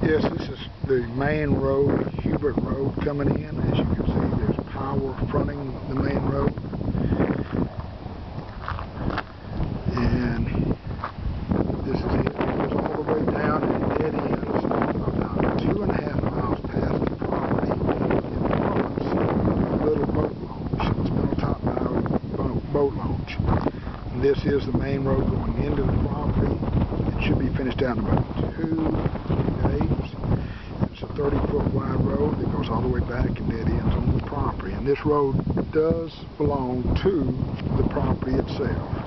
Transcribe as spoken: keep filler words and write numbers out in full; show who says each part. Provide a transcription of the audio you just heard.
Speaker 1: Yes, this is the main road, Hubert Road, coming in. As you can see, there's power fronting the main road. And this is it. It goes all the way down and dead ends about two and a half miles past the property. And it runs a little boat launch. It's Middle Top Bow boat launch. And this is the main road going into the property. It should be finished out in about two days. It's a thirty foot wide road that goes all the way back and dead ends on the property. And this road does belong to the property itself.